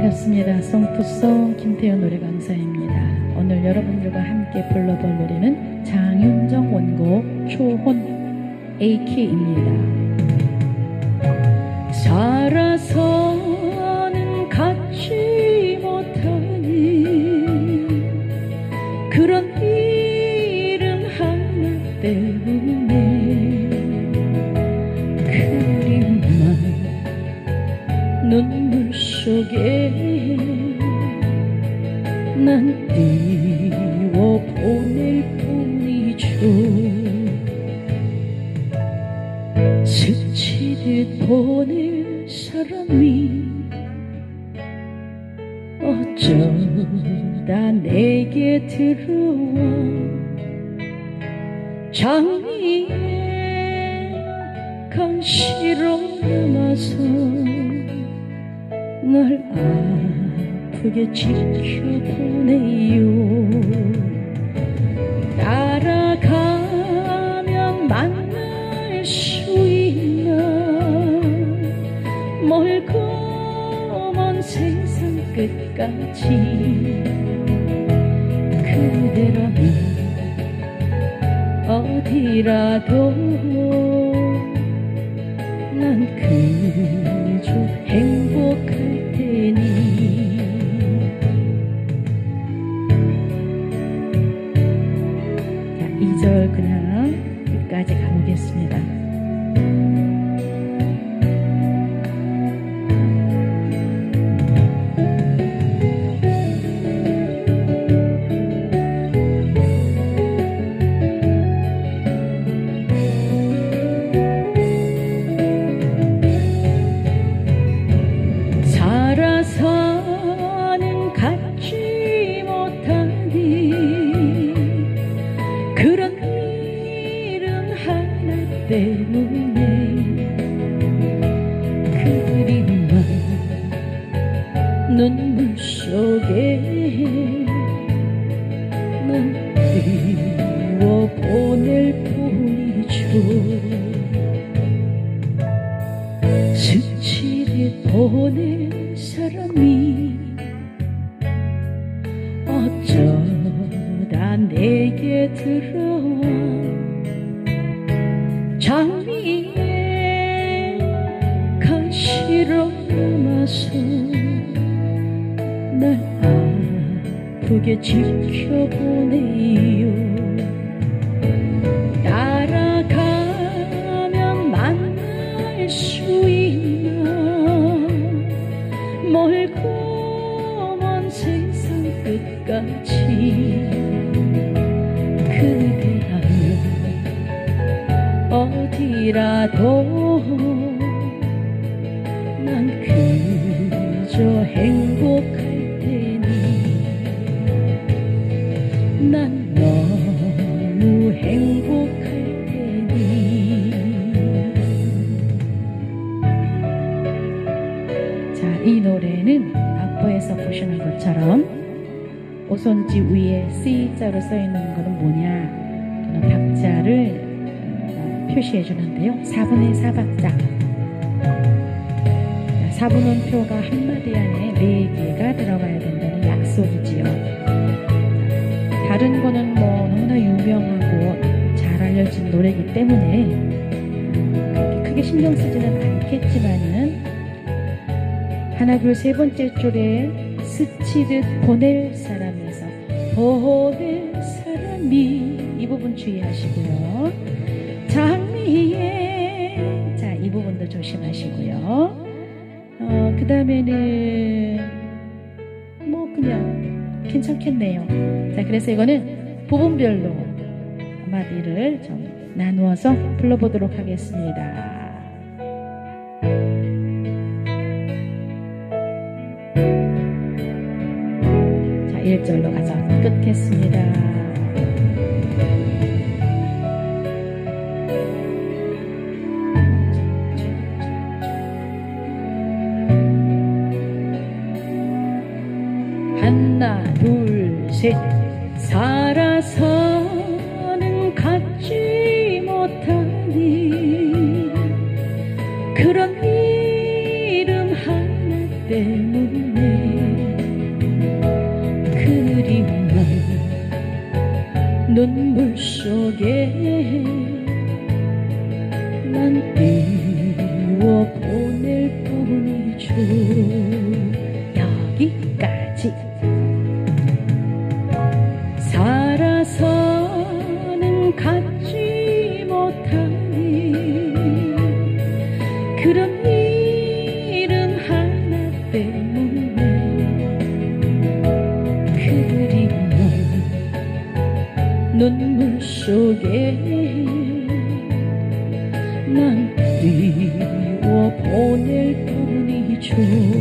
반갑습니다. 송투송 김태현 노래 강사입니다. 오늘 여러분들과 함께 불러볼 노래는 장윤정 원곡 초혼 AK입니다. 살아서는 갖지 못하니 그런 이름 하나 때문에 그림만 눈물 속에 난 띄워보낼 뿐이죠. 스치듯 보낼 사람이 어쩌다 내게 들어와 장미에 간시로 남아서 널 아프게 지켜보네요. 따라가면 만날 수 있나 멀고 먼 세상 끝까지 그대라면 어디라도 난 그저 행복할 테니. 자, 2절 그냥 끝까지 가보겠습니다. 살아서는 갖지 못하니 그런 이름 하나 때문에 그림만 눈물 속에 난 띄워보낼 뿐이죠. 스치듯 보낼 사람이 어쩌다 내게 들어와 장미에 간시로 남아서 날 아프게 지켜보네요. 따라가면 만날 수 있나 멀고 먼 세상 끝까지 그대라면 어디라도 난 그저 행복할 테니. 난 너무 행복할 테니. 자, 이 노래는 악보에서 보시는 것처럼 오손지 위에 C자로 써있는 것은 뭐냐, 박자를 표시해 주는데요. 4분의 4박자. 4분음표가 한마디 안에 4개가 들어가야 된다는 약속이지요. 다른 거는 뭐 너무나 유명하고 잘 알려진 노래이기 때문에 그렇게 크게 신경 쓰지는 않겠지만은 하나 둘 세 번째 줄에 스치듯 보낼 사람에서 보낼 사람이 이 부분 주의하시고요. 장미에, 자, 이 부분도 조심하시고요. 그 다음에는 뭐 그냥 괜찮겠네요. 자, 그래서 이거는 부분별로 한마디를 좀 나누어서 불러보도록 하겠습니다. 자, 1절로 가서 끝겠습니다. 하나 둘 셋. 살아서는 갖지 못하니 그런 이름 하나 때문에 난 띄워 보낼 뿐이죠. 여기까지. 살아서는 갖지 못하니 그런 이름 하나 때문에 그리운 눈물 속에 난 띄워 보낼 뿐이죠.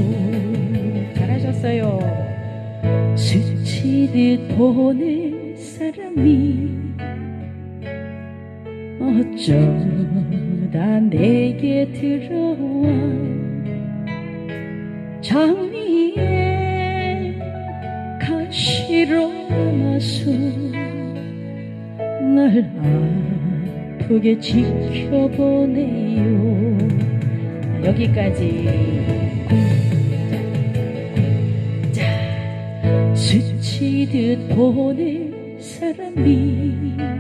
잘하셨어요. 스치듯 보낼 사람이 어쩌다 내게 들어와 장미에 가시로 남아서 날 아프게 지켜보네요. 여기까지. 자, 스치듯 보낼 사람이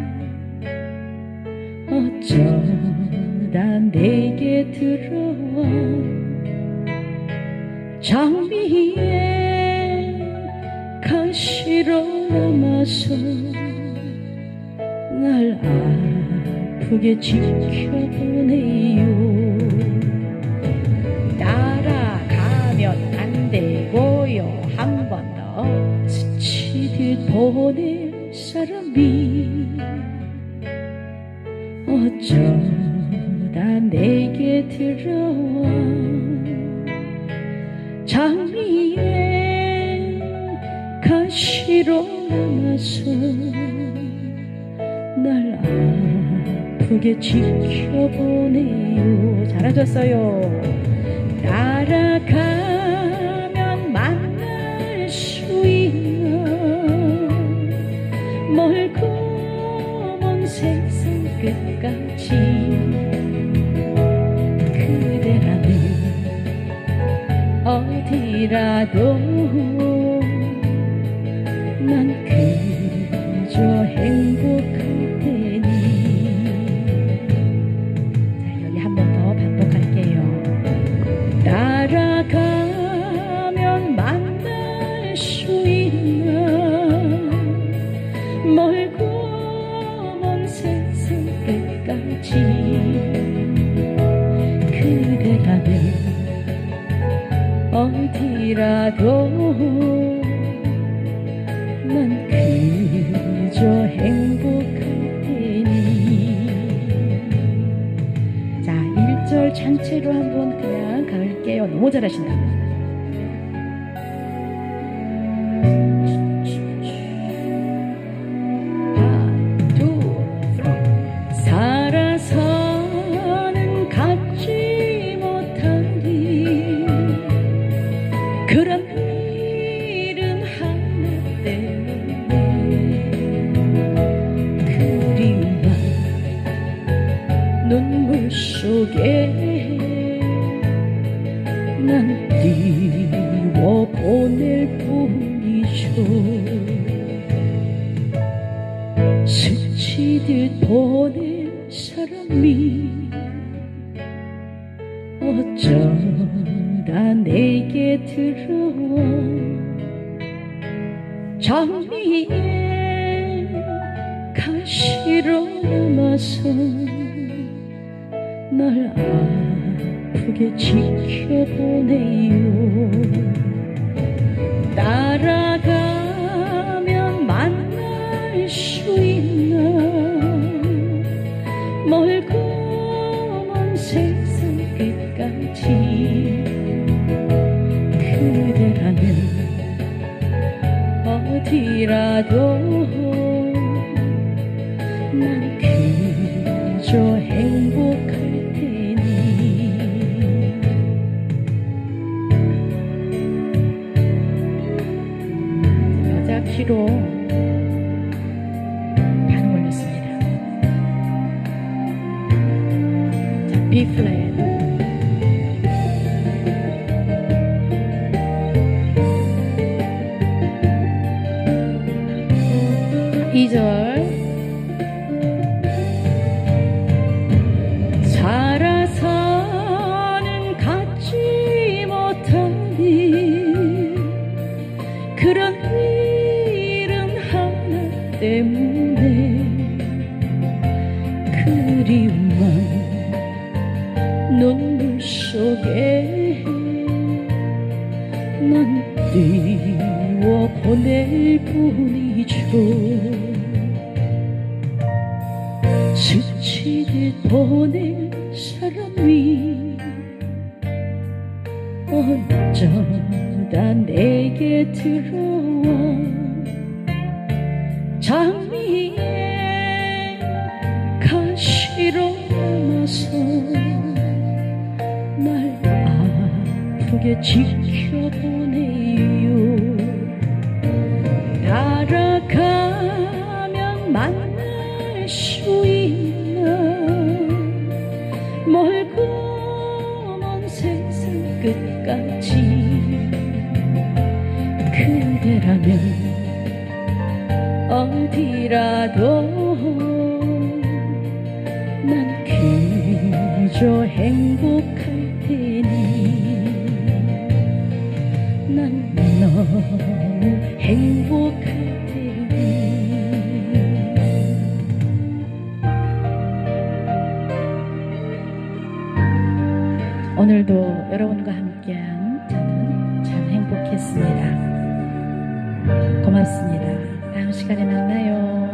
어쩌다 내게 들어와 장미에 가시로 남아서 날 아프게 지켜보네요. 따라가면 안 되고요. 한 번 더. 스치듯 보낼 사람이 어쩌다 내게 들어와 장미에 가시로 남아서 날 아프게 지켜보네요. 잘하셨어요. 따라가면 만날 수 있나 멀고 먼 세상 끝까지 그대라면 어디라도 난 그저 행복할 테니. 자, 여기 한 번 더 반복할게요. 따라가면 만날 수 있나 멀고 먼 세상 끝까지 그대라면 어디라도 난 그저 행복할 테니. 자, 1절 전체로 한번 그냥 갈게요. 너무 잘하신다. 살아서는 갖지 못하니 그런 이름 하나 때문에 그리운 눈물 속에 난 띄워 보낼 뿐이죠. 스치듯 보낼 사람이 어쩌다 내게 들어와 장미에 가시로 남아서 날 아프게 지켜보네요. 따라가면 만날 수 있나 멀고 먼 세상 끝까지 그대라면 어디라도 난 그저 행복할 테니. 여자 키로 반응 올렸습니다. 자, B 플랫. 이절 눈물 속에 난 띄워 보낼 뿐이죠. 스치듯 보낸 사람이 어쩌다 내게 들어와 장미의 가시로 남아서 날 아프게 지켜보네요. 따라가면 만날 수 있나 멀고 먼 세상 끝까지. 그대라면 어디라도 난 그저 행복할 테니. 난 너무 행복할 테니. 오늘도 여러분과 함께한 저는 참 행복했습니다. 고맙습니다. 다음 시간에 만나요.